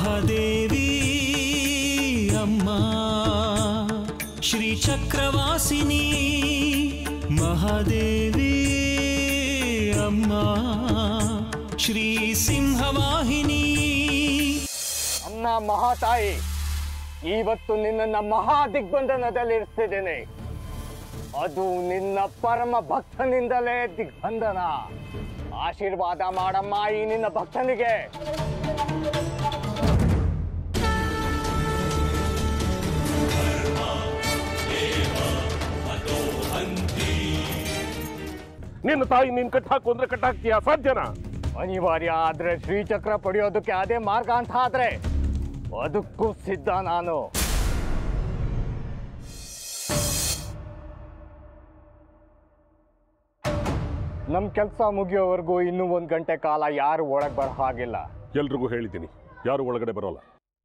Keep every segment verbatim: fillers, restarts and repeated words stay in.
महादेवी अम्मा श्री चक्रवासिनी महादेवी अम्मा श्री सिंहवाहिनी अम्मा महाताಯಿ ಇವತ್ತು ನಿನ್ನನ್ನು ಮಹಾ ದಿಗ್ಬಂಧನದಲ್ಲಿರಿಸಿದ್ದೇನೆ ಅದು ನಿನ್ನ ಪರಮ ಭಕ್ತನಿಂದಲೇ ದಿಗ್ಬಂಧನ ಆಶೀರ್ವಾದ ಮಾಡಮ್ಮ ಈ ನಿನ್ನ ಭಕ್ತನಿಗೆ ನಿನ್ನ ತಾಯಿ ನೀನ್ ಕಟ್ ಹಾಕು ಅಂದ್ರೆ ಕಟ್ ಹಾಕ್ತೀಯ ಸಾಧ್ಯನಾ ಅನಿವಾರ್ಯ ಆದ್ರೆ ಶ್ರೀಚಕ್ರ ಪಡೆಯೋದಕ್ಕೆ ಅದೇ ಮಾರ್ಗ ಅಂತ ಆದ್ರೆ ಅದಕ್ಕೂ ಸಿದ್ಧ ನಾನು ನಮ್ ಕೆಲಸ ಮುಗಿಯೋವರೆಗೂ ಇನ್ನೂ ಒಂದ್ ಗಂಟೆ ಕಾಲ ಯಾರು ಒಳಗ್ ಬರೋ ಹಾಗಿಲ್ಲ ಎಲ್ರಿಗೂ ಹೇಳಿದ್ದೀನಿ ಯಾರು ಒಳಗಡೆ ಬರೋಲ್ಲ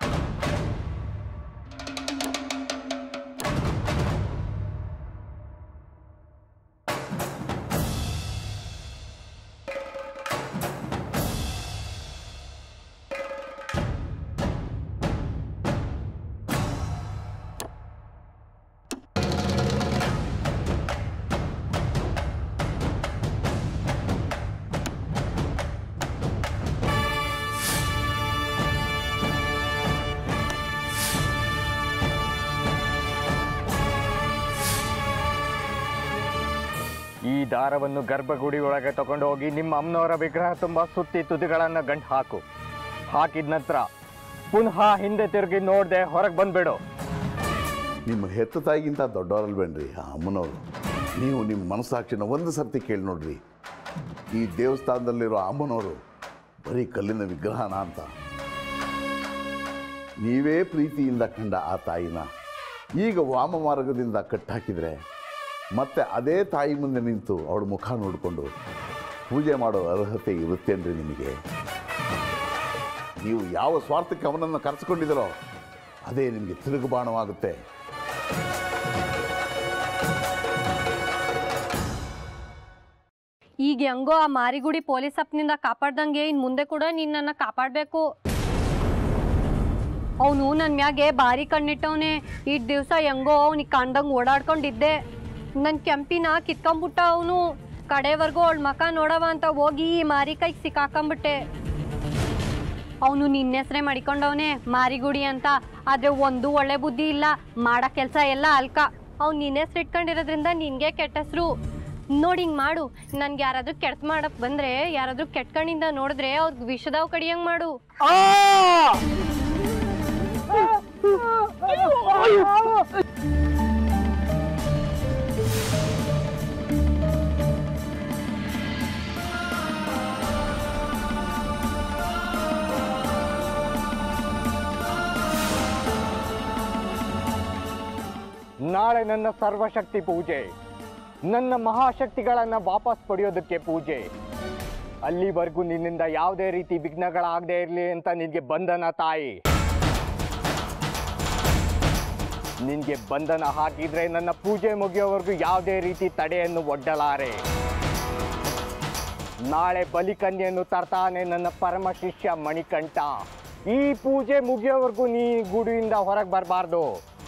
ಈ ದಾರವನ್ನು ಗರ್ಭಗುಡಿ ಒಳಗೆ ತಗೊಂಡು ಹೋಗಿ ನಿಮ್ಮ ಅಮ್ಮನವರ ವಿಗ್ರಹ ತುಂಬಾ ಸುತ್ತಿ ತುದಿಗಳನ್ನ ಗಂಟು ಹಾಕು ಹಾಕಿದ ನಂತರ ಪುನಃ ಹಿಂದೆ ತಿರುಗಿ ನೋಡದೆ ಹೊರಗೆ ಬಂದ್ಬಿಡು ನಿಮ್ಮ ಹೆತ್ತ ತಾಯಿಗಿಂತ ದೊಡ್ಡವರಲ್ವೇನ್ರಿ ಆ ಅಮ್ಮನವರು ನೀವು ನಿಮ್ಮ ಮನಸ್ಸಾಕ್ಷಿನ ಒಂದು ಸರ್ತಿ ಕೇಳಿ ನೋಡ್ರಿ ಈ ದೇವಸ್ಥಾನದಲ್ಲಿರೋ ಅಮ್ಮನವರು ಬರೀ ಕಲ್ಲಿನ ವಿಗ್ರಹನ ಅಂತ ನೀವೇ ಪ್ರೀತಿಯಿಂದ ಕಂಡ ಆ ತಾಯಿನ ಈಗ ವಾಮ ಮಾರ್ಗದಿಂದ ಕಟ್ಟಾಕಿದ್ರೆ ಮತ್ತೆ ಅದೇ ತಾಯಿ ಮುಂದೆ ನಿಂತು ಅವಳ ಮುಖ ನೋಡಿಕೊಂಡು ಪೂಜೆ ಮಾಡೋ ಅರ್ಹತೆ ಇರುತ್ತೇನ್ರಿ ನಿಮಗೆ ನೀವು ಯಾವ ಸ್ವಾರ್ಥಕ್ಕೆ ಅವನನ್ನು ಕರೆಸಿಕೊಂಡಿದ್ದೀರೋ ಅದೇ ನಿಮಗೆ ತಿರುಗುಬಾಣವಾಗುತ್ತೆ ಈಗ ಹೆಂಗೋ ಆ ಮಾರಿಗುಡಿ ಪೊಲೀಸ್ ಅಪ್ಪನಿಂದ ಕಾಪಾಡ್ದಂಗೆ ಇನ್ನು ಮುಂದೆ ಕೂಡ ನೀನು ನನ್ನ ಕಾಪಾಡಬೇಕು ಅವನು ನನ್ನ ಮ್ಯಾಗೆ ಭಾರಿ ಕಣ್ಣಿಟ್ಟವನೇ ಈ ದಿವಸ ಹೆಂಗೋ ಅವ್ನಿಗೆ ಕಾಣ್ದಂಗೆ ಓಡಾಡ್ಕೊಂಡಿದ್ದೆ ನನ್ನ ಕೆಂಪಿನ ಕಿತ್ಕೊಂಡ್ಬಿಟ್ಟ ಅವನು ಕಡೆವರೆಗೂ ಅವಳ ಮಕ ನೋಡವ ಅಂತ ಹೋಗಿ ಮಾರಿ ಕೈಗೆ ಸಿಕ್ಕಾಕೊಂಬಿಟ್ಟೆ ಅವನು ನಿನ್ನ ಹೆಸರೇ ಮಾಡಿಕೊಂಡವನೇ ಮಾರಿಗುಡಿ ಅಂತ ಆದರೆ ಒಂದು ಒಳ್ಳೆ ಬುದ್ಧಿ ಇಲ್ಲ ಮಾಡೋ ಕೆಲಸ ಎಲ್ಲ ಅಲ್ಕ ಅವ್ನು ನಿನ್ನ ಹೆಸ್ರು ಇಟ್ಕೊಂಡಿರೋದ್ರಿಂದ ನಿನಗೆ ಕೆಟ್ಟ ಹೆಸರು ನೋಡಿ ಹಿಂಗೆ ಮಾಡು ನನ್ಗೆ ಯಾರಾದ್ರೂ ಕೆಟ್ಟ ಮಾಡಕ್ಕೆ ಬಂದರೆ ಯಾರಾದ್ರೂ ಕೆಟ್ಟ ಕಣ್ಣಿಂದ ನೋಡಿದ್ರೆ ಅವ್ರಿಗೆ ವಿಷದವ್ ಕಡಿಯಂಗೆ ಮಾಡು ನಾಳೆ ನನ್ನ ಸರ್ವಶಕ್ತಿ ಪೂಜೆ ನನ್ನ ಮಹಾಶಕ್ತಿಗಳನ್ನು ವಾಪಸ್ ಪಡೆಯೋದಕ್ಕೆ ಪೂಜೆ ಅಲ್ಲಿವರೆಗೂ ನಿನ್ನಿಂದ ಯಾವುದೇ ರೀತಿ ವಿಘ್ನಗಳಾಗದೇ ಇರಲಿ ಅಂತ ನಿನಗೆ ಬಂಧನ ತಾಯಿ ನಿನಗೆ ಬಂಧನ ಹಾಕಿದ್ರೆ ನನ್ನ ಪೂಜೆ ಮುಗಿಯೋವರೆಗೂ ಯಾವುದೇ ರೀತಿ ತಡೆಯನ್ನು ಒಡ್ಡಲಾರೆ ನಾಳೆ ಬಲಿಕನ್ಯೆಯನ್ನು ತರ್ತಾನೆ ನನ್ನ ಪರಮ ಶಿಷ್ಯ ಮಣಿಕಂಠ ಈ ಪೂಜೆ ಮುಗಿಯೋವರೆಗೂ ನೀ ಗುಡಿಯಿಂದ ಹೊರಗೆ ಬರಬಾರ್ದು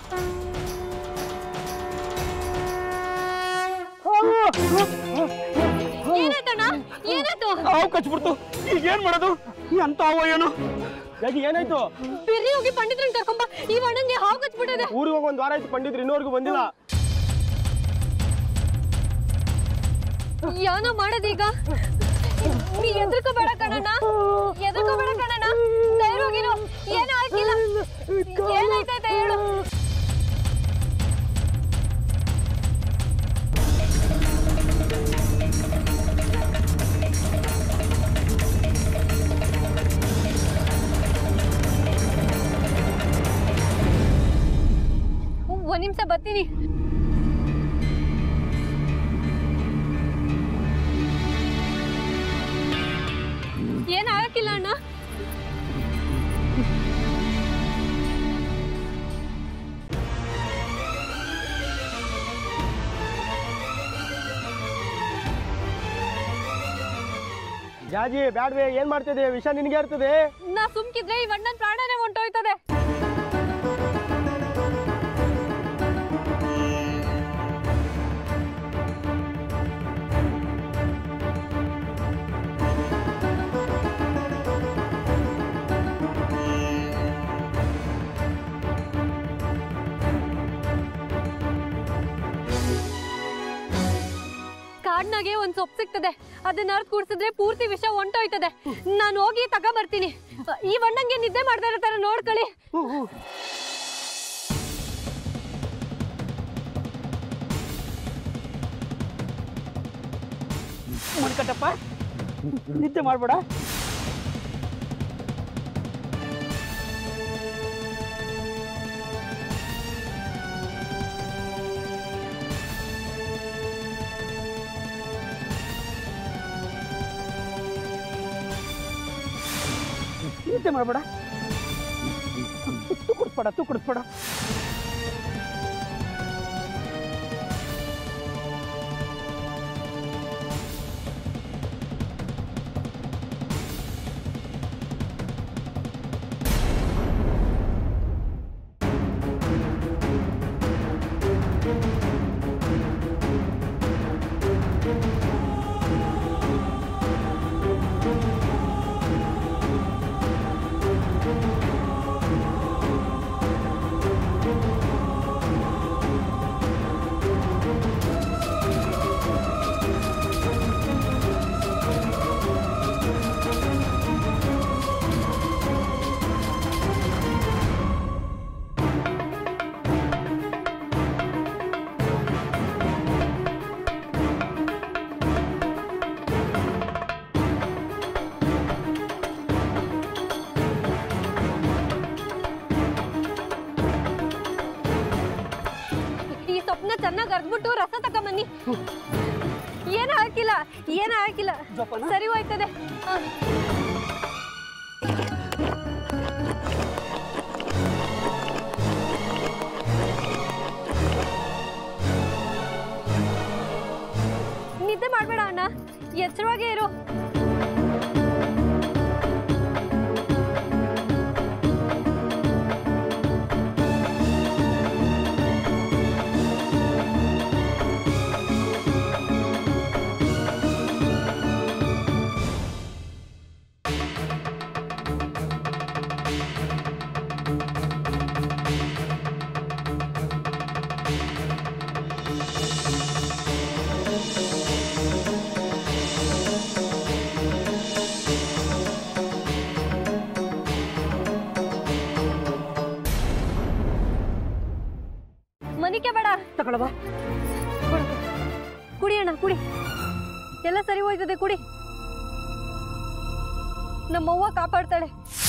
ಕಚ್ಬಿಡ್ತು ಈಗ ಏನ್ ಮಾಡೋದು ಅಂತ ಏನು ಏನಾಯ್ತು ಬಿರ್ರಿ ಹೋಗಿ ಪಂಡಿತ್ರನ್ ಕರ್ಕೊಂಬ ಈ ಅಣ್ಣಂಗೆ ಹಾವು ಕಚ್ಬಿಟ್ಟಿದೆ ಊರಿಗೆ ಹೋಗಿ ಒಂದ್ ವಾರ ಆಯ್ತು ಪಂಡಿತ್ರು ಇನ್ನೋರ್ಗು ಬಂದಿಲ್ಲ ಏನೋ ಮಾಡೋದೀಗ ನೀ ಎದ್ರಕೋಬೇಡ ಕಣಣ್ಣ ಎದ್ರಕೋಬೇಡ ಕಣಣ್ಣ ಧೈರ್ಯವಾಗಿರು ಏನೂ ಆಗಿಲ್ಲ ಏನಾಯ್ತೈತೆ ಹೇಳು ಒಂದ್ ನಿಮಿಷ ಬರ್ತೀನಿ ಏನಾಗಕ್ಕಿಲ್ಲ ಅಣ್ಣ ಜಾಜಿ ಬ್ಯಾಡ್ವೆ ಏನ್ ಮಾಡ್ತಿದೆ ವಿಷಯ ನಿನಗೆ ಇರ್ತದೆ ನಾ ಸುಮ್ಕಿದ್ರೆ ಈ ಅಣ್ಣನ ಪ್ರಾಣನೇ ಕ್ಲೀನಾಗೆ ಒಂದ್ ಸೊಪ್ಪು ಸಿಗ್ತದೆ, ಅದನ್ನ ಅರ್ಥ ಕುಡಿಸಿದ್ರೆ ಪೂರ್ತಿ ವಿಷ ಹೊಂಟೋಯ್ತದೆ. ನಾನು ಹೋಗಿ ತಗೊಂಬರ್ತೀನಿ. ಈ ವಣ್ಣಂಗೆ ನಿದ್ದೆ ಮಾಡ್ತಾ ಇರ್ತಾರೆ ನೋಡ್ಕೊಳ್ಳಿ. ಮಡ್ಕಟ್ಟಪ್ಪ, ನಿದ್ದೆ ಮಾಡ್ಬೇಡ. ನಿದ್ದೆ ಮಾಡಬೇಡ, ತು ಕುಡಿಸ್ಬೇಡ ತು ಕುಡಿಸ್ಬೇಡ. ಚೆನ್ನಾಗಿ ಅರ್ದ್ಬಿಟ್ಟು ರಸ ತಗೊಂಬನ್ನಿ. ಏನು ಹಾಕಿಲ್ಲ, ಏನು ಹಾಕಿಲ್ಲ, ಸರಿ ಹೋಯ್ತದೆ. ನಿದ್ದೆ ಮಾಡ್ಬೇಡ ಅಣ್ಣ, ಎಚ್ಚರವಾಗೇ ಇರು. ಮನಿಕೆ ಬೇಡ, ತಗೊಳವಾ, ಕುಡಿ ಅಣ್ಣ ಕುಡಿ, ಎಲ್ಲ ಸರಿ ಹೋಯ್ತದೆ ಕುಡಿ. ನಮ್ಮವ್ವ ಕಾಪಾಡ್ತಾಳೆ.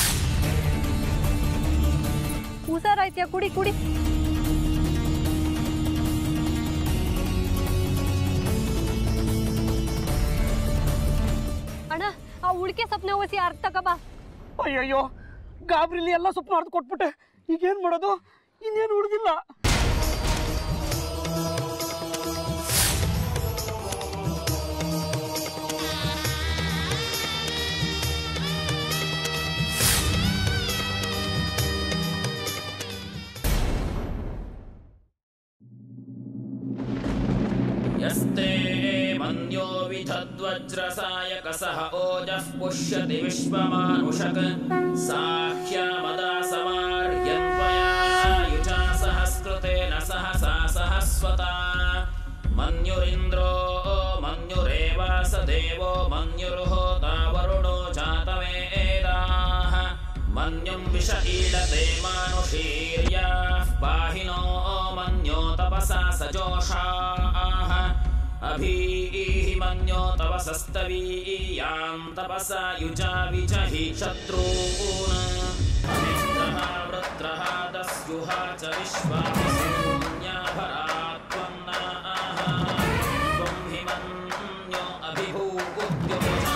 ಹುಷಾರಾಯ್ತಿಯಾ? ಕುಡಿ ಕುಡಿ. ಅಣ್ಣ ಆ ಉಳಿಕೆ ಸೊಪ್ಪನೆ ಓಸಿ ಅರ್ಥ ತಗೋಬಾ. ಅಯ್ಯಯ್ಯೋ, ಗಾಬ್ರಿಲಿ ಎಲ್ಲ ಸೊಪ್ಪು ಅರ್ಧ ಕೊಟ್ಬಿಟ್ಟೆ. ಈಗೇನ್ ಮಾಡೋದು? ಇನ್ನೇನು ಉಳಿದಿಲ್ಲ. यस्ते मन्यो विधद्वज्रसायकसः ओजः पुष्यति विश्वमानुषक साह्यामदा समार्यन्त्वया युजा सहस्कृतेन सहसा सहस्वता मन्युरिन्द्रो मन्युरेवास देवो मन्युर्होता वरुणो जातवेदाः मन्युं विष ईलते मानुषीर्याः पाहिनो मन्यो तपसा सजोषाः अभीहि मन्यो तपसस्तवीयां तपसा युजा विजहि शत्रून् अमित्रः वृत्रः दस्युहा च विश्वामिसून्याभरात्वन्नाः त्वं हि मन्यो अभिभूत्युजा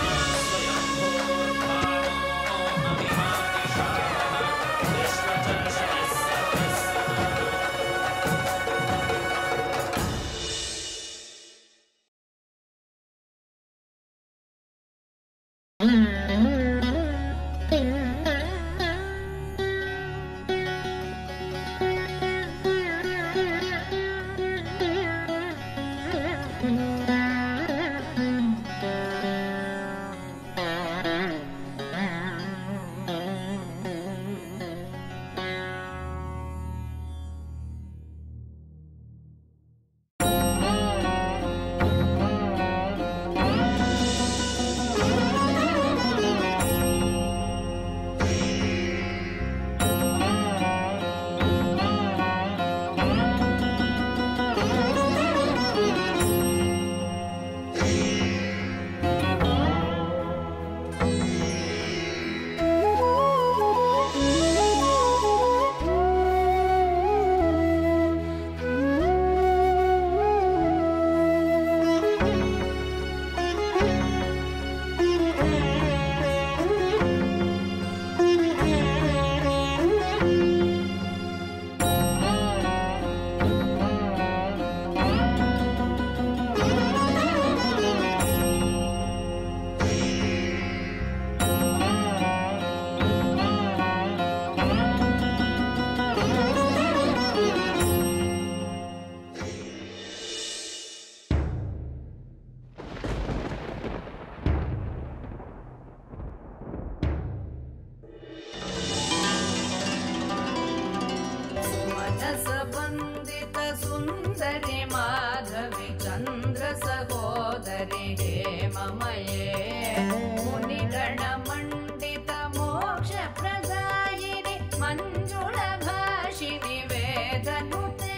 सुन्दरि माधवी चन्द्र सहोदरि हेममये मुनिगणमण्डित मोक्ष प्रदायिनि मञ्जुळ भाषिनि वेदनुते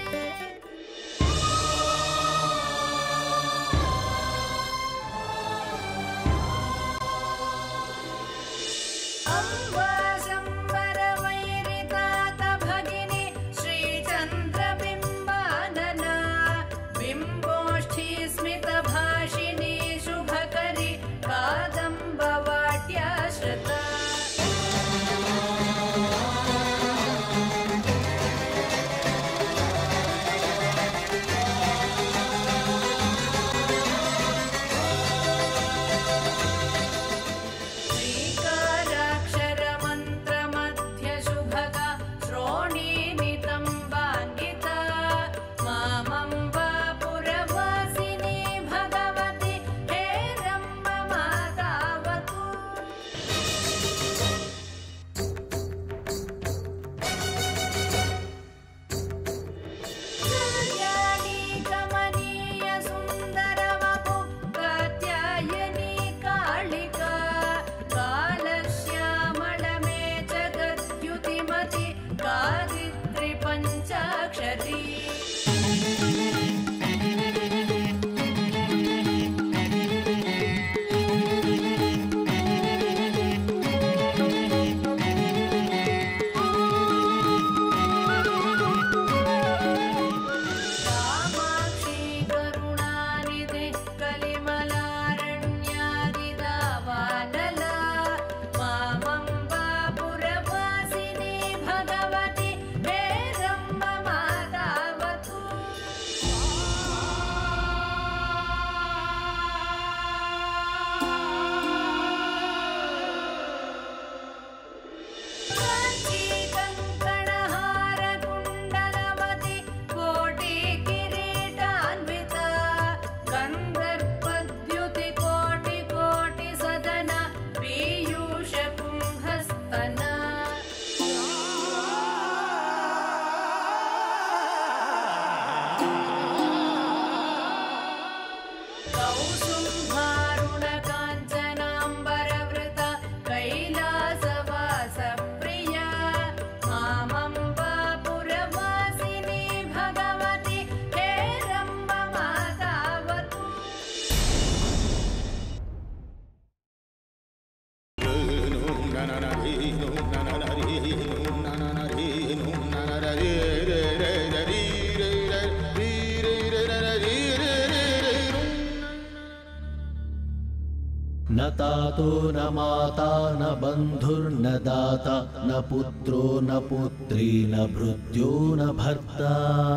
न तातो न माता न बन्धुर्न दाता न पुत्रो न पुत्री न भृत्यो न भर्ता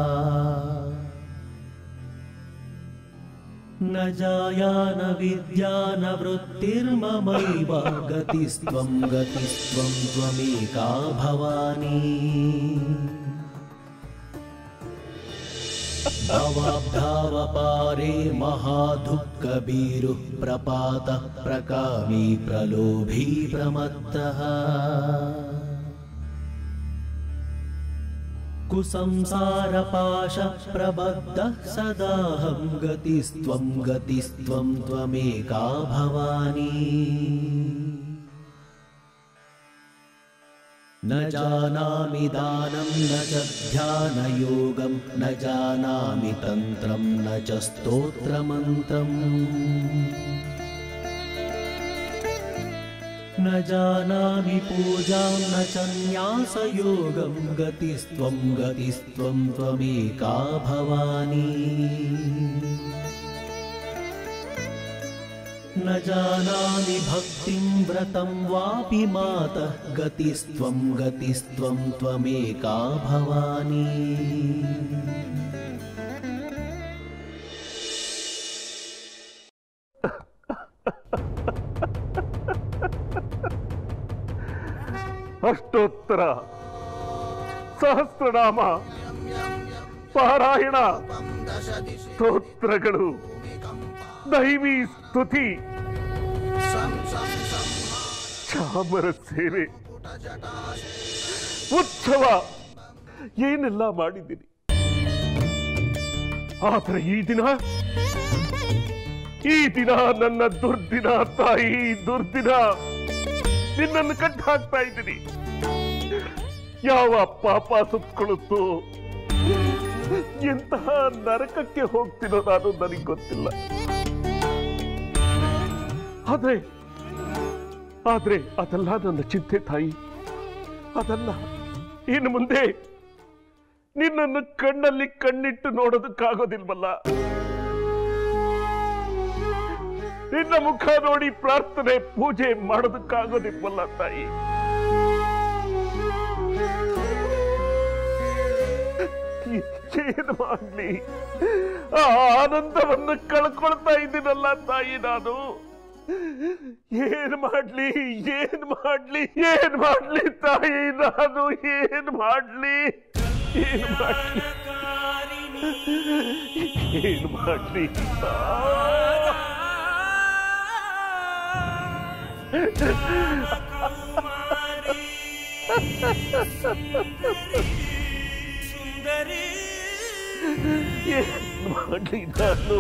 न जाया न विद्या न वृत्तिर्ममैव गतिस्त्वं गतिस्त्वं त्वमेका भवानी भवाब्धावपारे महादुःखबीरुः प्रपातः प्रकामी प्रलोभी प्रमत्तः कुसंसारपाशः प्रबद्धः सदाहं गतिस्त्वं गतिस्त्वं त्वमेका भवानी न जानामि दानं न च ध्यानयोगं न जानामि तन्त्रं न च स्तोत्रमन्त्रम् न जानामि पूजां न च न्यासयोगं गतिस्त्वं गतिस्त्वं त्वमेका भवानी न जानामि भक्तिं व्रतं वापि मातः गतिस्त्वं गतिस्त्वं त्वमेका भवानी ಅಷ್ಟೋತ್ತರ ಸಹಸ್ರನಾಮ ಪಾರಾಯಣ ಸ್ತೋತ್ರಗಳು ದೈವಿ ಸ್ತುತಿ ಚಾಮರ ಸೇವೆ ಉತ್ಸವ ಏನೆಲ್ಲ ಮಾಡಿದ್ದೀನಿ. ಆದರೆ ಈ ದಿನ ಈ ದಿನ ನನ್ನ ದುರ್ದಿನ ತಾಯಿ, ದುರ್ದಿನ. ನಿನ್ನನ್ನು ಕಟ್ಟ ಹಾಕ್ತಾ ಇದ್ದೀನಿ. ಯಾವ ಪಾಪ ಸುತ್ತಕೊಳ್ಳುತ್ತೋ, ಎಂತಹ ನರಕಕ್ಕೆ ಹೋಗ್ತೀನೋ ನಾನು ನನಗೆ ಗೊತ್ತಿಲ್ಲ. ಆದ್ರೆ ಆದ್ರೆ ಅದೆಲ್ಲ ನನ್ನ ಚಿಂತೆ ತಾಯಿ, ಅದಲ್ಲ. ಇನ್ನು ಮುಂದೆ ನಿನ್ನನ್ನು ಕಣ್ಣಲ್ಲಿ ಕಣ್ಣಿಟ್ಟು ನೋಡೋದಕ್ಕಾಗೋದಿಲ್ವಲ್ಲ. ನಿನ್ನ ಮುಖ ನೋಡಿ ಪ್ರಾರ್ಥನೆ ಪೂಜೆ ಮಾಡೋದಕ್ಕಾಗೋದಿಲ್ವಲ್ಲ ತಾಯಿ. ಏನು ಮಾಡ್ಲಿ, ಆ ಆನಂದವನ್ನು ಕಳ್ಕೊಳ್ತಾ ಇದ್ದೀನಲ್ಲ ತಾಯಿ ನಾನು. ಏನ್ ಮಾಡ್ಲಿ, ಏನ್ ಮಾಡ್ಲಿ, ಏನ್ ಮಾಡ್ಲಿ ತಾಯಿ ನಾನು, ಏನ್ ಮಾಡ್ಲಿ, ಏನ್ ಮಾಡ್ಲಿ, ಏನ್ ಮಾಡ್ಲಿ. ಸುಂದರಿ ಏನ್ ಮಾಡ್ಲಿ ನಾನು,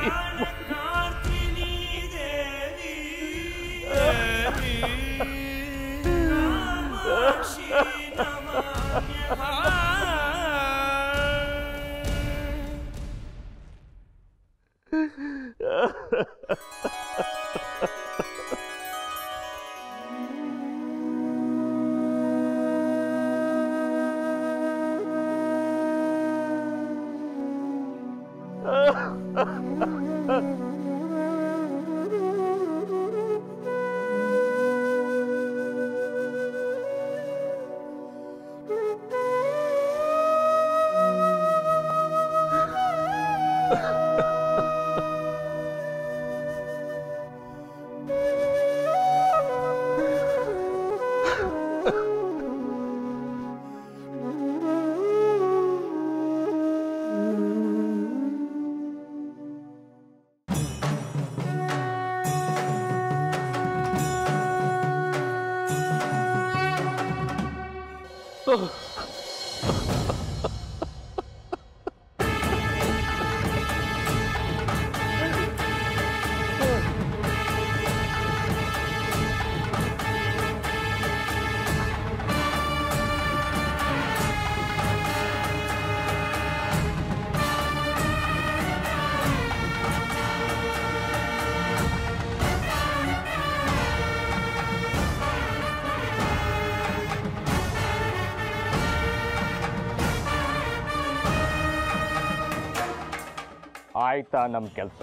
ಆಯ್ತಾ ನಮ್ಮ ಕೆಲಸ?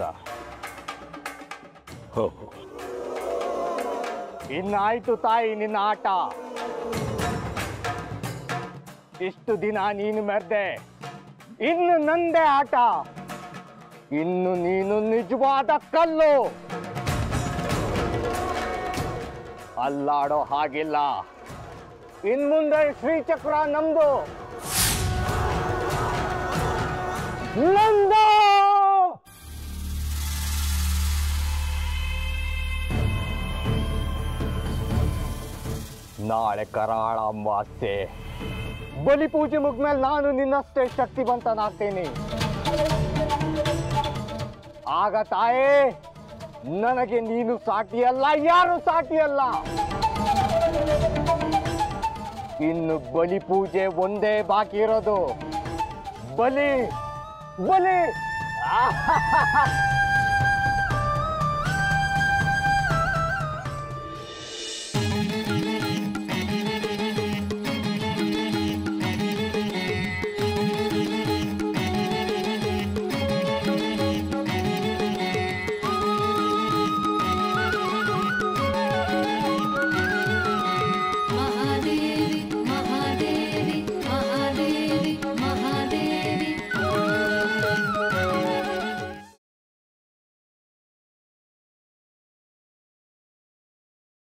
ಇನ್ನಾಯ್ತು ತಾಯಿ ನಿನ್ನ ಆಟ. ಇಷ್ಟು ದಿನ ನೀನು ಮೆರ್ದೆ, ಇನ್ನು ನಂದೇ ಆಟ. ಇನ್ನು ನೀನು ನಿಜವಾದ ಕಲ್ಲು, ಅಲ್ಲಾಡೋ ಹಾಗಿಲ್ಲ. ಇನ್ ಮುಂದೆ ಶ್ರೀಚಕ್ರ ನಮ್ದು, ನಂದು. ನಾಳೆ ಕರಾಳ ಅಮಾವಾಸ್ಯೆ, ಬಲಿ ಪೂಜೆ ಮುಗ್ಮೇಲೆ ನಾನು ನಿನ್ನಷ್ಟೇ ಶಕ್ತಿವಂತನಾಗ್ತೇನೆ. ಆಗ ತಾಯೇ ನನಗೆ ನೀನು ಸಾಟಿಯಲ್ಲ, ಯಾರು ಸಾಟಿಯಲ್ಲ. ಇನ್ನು ಬಲಿ ಪೂಜೆ ಒಂದೇ ಬಾಕಿ ಇರೋದು. ಬಲಿ ಬಲಿ